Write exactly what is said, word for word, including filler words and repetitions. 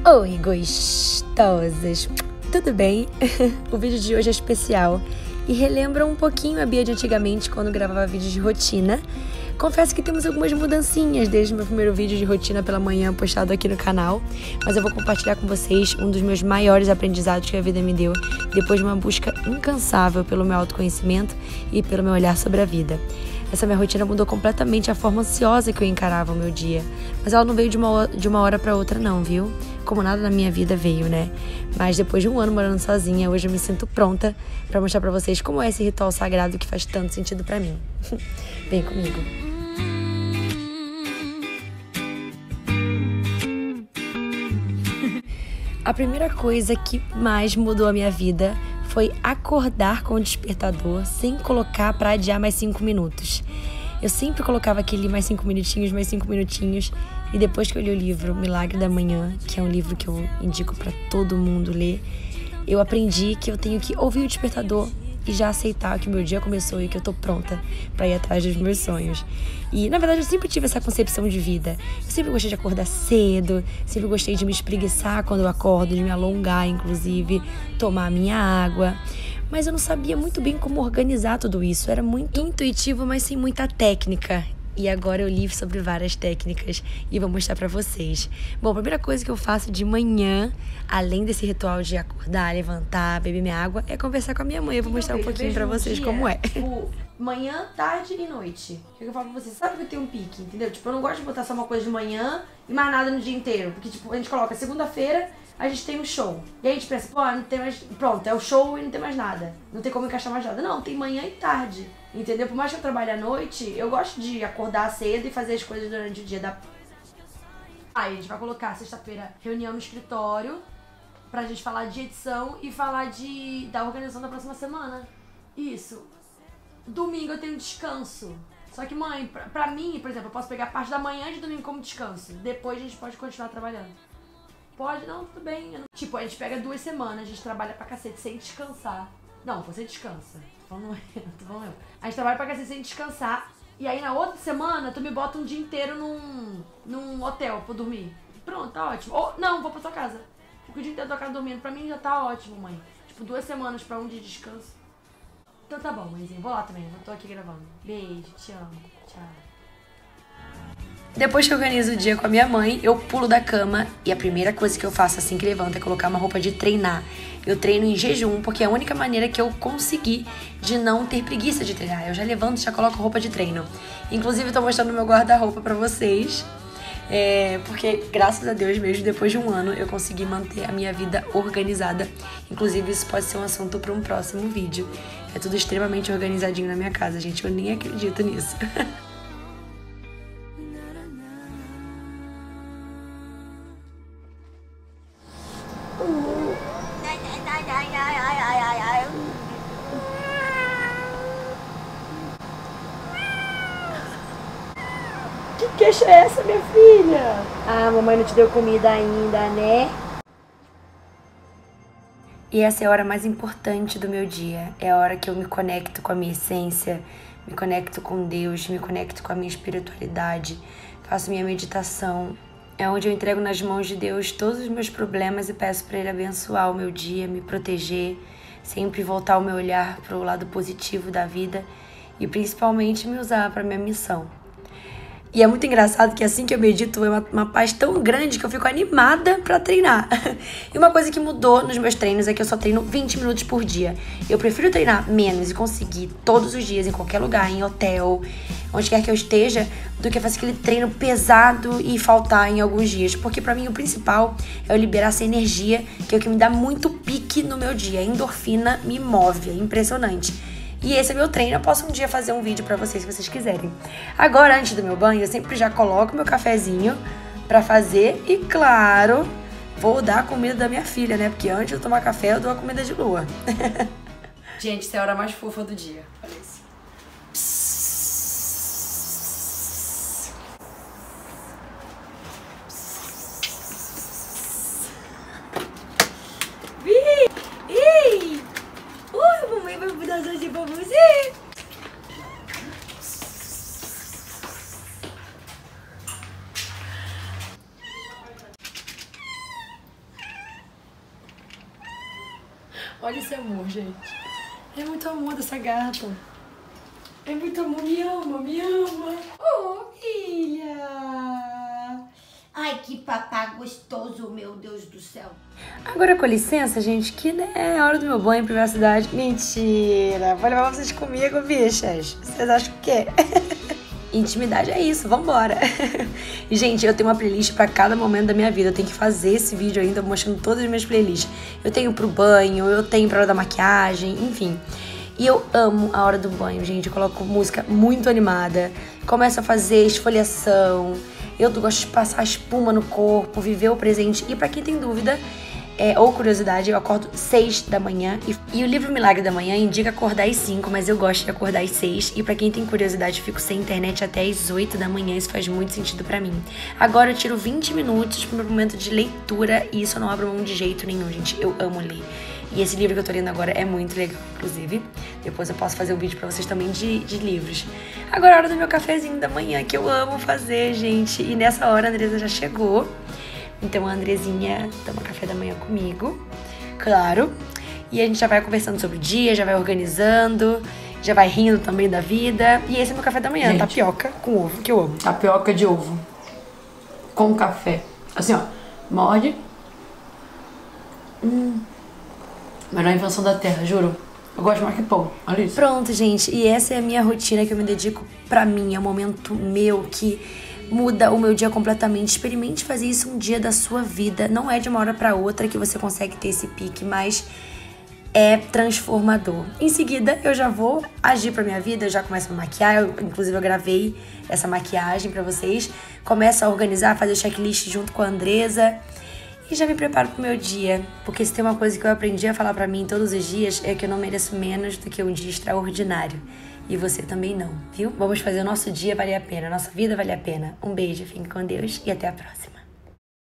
Oi, gostosas! Tudo bem? O vídeo de hoje é especial e relembra um pouquinho a Bia de antigamente quando gravava vídeos de rotina. Confesso que temos algumas mudancinhas desde o meu primeiro vídeo de rotina pela manhã postado aqui no canal, mas eu vou compartilhar com vocês um dos meus maiores aprendizados que a vida me deu depois de uma busca incansável pelo meu autoconhecimento e pelo meu olhar sobre a vida. Essa minha rotina mudou completamente a forma ansiosa que eu encarava o meu dia. Mas ela não veio de uma, de uma hora pra outra não, viu? Como nada na minha vida veio, né? Mas depois de um ano morando sozinha, hoje eu me sinto pronta pra mostrar pra vocês como é esse ritual sagrado que faz tanto sentido pra mim. Vem comigo. A primeira coisa que mais mudou a minha vida foi acordar com o despertador sem colocar para adiar mais cinco minutos. Eu sempre colocava aquele mais cinco minutinhos, mais cinco minutinhos. E depois que eu li o livro Milagre da Manhã, que é um livro que eu indico para todo mundo ler, eu aprendi que eu tenho que ouvir o despertador e já aceitar que o meu dia começou e que eu tô pronta pra ir atrás dos meus sonhos. E, na verdade, eu sempre tive essa concepção de vida. Eu sempre gostei de acordar cedo, sempre gostei de me espreguiçar quando eu acordo, de me alongar, inclusive, tomar minha água. Mas eu não sabia muito bem como organizar tudo isso. Era muito intuitivo, mas sem muita técnica. E agora eu li sobre várias técnicas e vou mostrar pra vocês. Bom, a primeira coisa que eu faço de manhã, além desse ritual de acordar, levantar, beber minha água, é conversar com a minha mãe. Eu vou mostrar um pouquinho pra vocês como é. Tipo, manhã, tarde e noite. O que eu falo pra vocês? Sabe que eu tenho um pique, entendeu? Tipo, eu não gosto de botar só uma coisa de manhã e mais nada no dia inteiro. Porque, tipo, a gente coloca segunda-feira, a gente tem um show. E aí a gente pensa, pô, não tem mais... Pronto, é o show e não tem mais nada. Não tem como encaixar mais nada. Não, tem manhã e tarde. Entendeu? Por mais que eu trabalhe à noite, eu gosto de acordar cedo e fazer as coisas durante o dia da... Aí a gente vai colocar sexta-feira reunião no escritório pra gente falar de edição e falar de da organização da próxima semana. Isso. Domingo eu tenho descanso. Só que, mãe, pra, pra mim, por exemplo, eu posso pegar parte da manhã de domingo como descanso. Depois a gente pode continuar trabalhando. Pode? Não, tudo bem. Não... Tipo, a gente pega duas semanas, a gente trabalha pra cacete sem descansar. Não, você descansa. Tô falando eu, tô falando eu. A gente trabalha pra cacete sem descansar. E aí na outra semana, tu me bota um dia inteiro num, num hotel pra dormir. Pronto, tá ótimo. Ou, não, vou pra tua casa. Fico o dia inteiro na tua casa dormindo. Pra mim já tá ótimo, mãe. Tipo, duas semanas pra um dia de descanso. Então tá bom, mãezinha. Vou lá também. Eu tô aqui gravando. Beijo, te amo. Tchau. Depois que eu organizo o dia com a minha mãe, eu pulo da cama e a primeira coisa que eu faço assim que levanto é colocar uma roupa de treinar. Eu treino em jejum porque é a única maneira que eu consegui de não ter preguiça de treinar. Eu já levanto e já coloco roupa de treino. Inclusive eu tô mostrando meu guarda-roupa pra vocês. É, porque, graças a Deus mesmo, depois de um ano eu consegui manter a minha vida organizada. Inclusive isso pode ser um assunto para um próximo vídeo. É tudo extremamente organizadinho na minha casa, gente. Eu nem acredito nisso. Que queixa é essa, minha filha? Ah, mamãe não te deu comida ainda, né? E essa é a hora mais importante do meu dia. É a hora que eu me conecto com a minha essência, me conecto com Deus, me conecto com a minha espiritualidade, faço minha meditação. É onde eu entrego nas mãos de Deus todos os meus problemas e peço para Ele abençoar o meu dia, me proteger, sempre voltar o meu olhar para o lado positivo da vida e principalmente me usar para minha missão. E é muito engraçado que assim que eu medito é uma, uma paz tão grande que eu fico animada pra treinar. E uma coisa que mudou nos meus treinos é que eu só treino vinte minutos por dia. Eu prefiro treinar menos e conseguir todos os dias, em qualquer lugar, em hotel, onde quer que eu esteja, do que fazer aquele treino pesado e faltar em alguns dias. Porque pra mim o principal é eu liberar essa energia, que é o que me dá muito pique no meu dia. A endorfina me move, é impressionante. E esse é meu treino, eu posso um dia fazer um vídeo pra vocês, se vocês quiserem. Agora, antes do meu banho, eu sempre já coloco meu cafezinho pra fazer. E, claro, vou dar a comida da minha filha, né? Porque antes de eu tomar café, eu dou a comida de lua. Gente, essa é a hora mais fofa do dia. Olha isso. Ih! Ui, mamãe vai dar assim pra você. Olha esse amor, gente. É muito amor dessa gata. É muito amor. Me ama, me ama. Oh, filha. Ai, que papá gostoso, meu Deus do céu. Agora, com licença, gente, que né, é hora do meu banho, privacidade. Mentira. Vou levar vocês comigo, bichas. Vocês acham o quê? Intimidade é isso, vambora. E, gente, eu tenho uma playlist pra cada momento da minha vida. Eu tenho que fazer esse vídeo ainda mostrando todas as minhas playlists. Eu tenho pro banho, eu tenho pra hora da maquiagem, enfim. E eu amo a hora do banho, gente. Eu coloco música muito animada, começo a fazer esfoliação. Eu gosto de passar espuma no corpo, viver o presente. E pra quem tem dúvida, é, ou curiosidade, eu acordo seis da manhã. E, e o livro Milagre da Manhã indica acordar às cinco, mas eu gosto de acordar às seis. E pra quem tem curiosidade, eu fico sem internet até às oito da manhã. Isso faz muito sentido pra mim. Agora eu tiro vinte minutos pro meu momento de leitura. E isso eu não abro mão de jeito nenhum, gente. Eu amo ler. E esse livro que eu tô lendo agora é muito legal, inclusive. Depois eu posso fazer um vídeo pra vocês também de, de livros. Agora é a hora do meu cafezinho da manhã, que eu amo fazer, gente. E nessa hora a Andresa já chegou. Então a Andrezinha toma café da manhã comigo, claro. E a gente já vai conversando sobre o dia, já vai organizando, já vai rindo também da vida. E esse é meu café da manhã, gente, tapioca com ovo, que eu amo. Tapioca de ovo com café. Assim, ó, morde. Hum... Melhor invenção da terra, juro. Eu gosto mais que pão, olha isso. Pronto, gente. E essa é a minha rotina que eu me dedico pra mim. É um momento meu que muda o meu dia completamente. Experimente fazer isso um dia da sua vida. Não é de uma hora pra outra que você consegue ter esse pique, mas é transformador. Em seguida, eu já vou agir pra minha vida. Eu já começo a maquiar. Eu, inclusive, eu gravei essa maquiagem pra vocês. Começo a organizar, fazer o checklist junto com a Andresa. E já me preparo pro meu dia, porque se tem uma coisa que eu aprendi a falar pra mim todos os dias é que eu não mereço menos do que um dia extraordinário. E você também não, viu? Vamos fazer o nosso dia valer a pena, a nossa vida valer a pena. Um beijo, fique com Deus e até a próxima.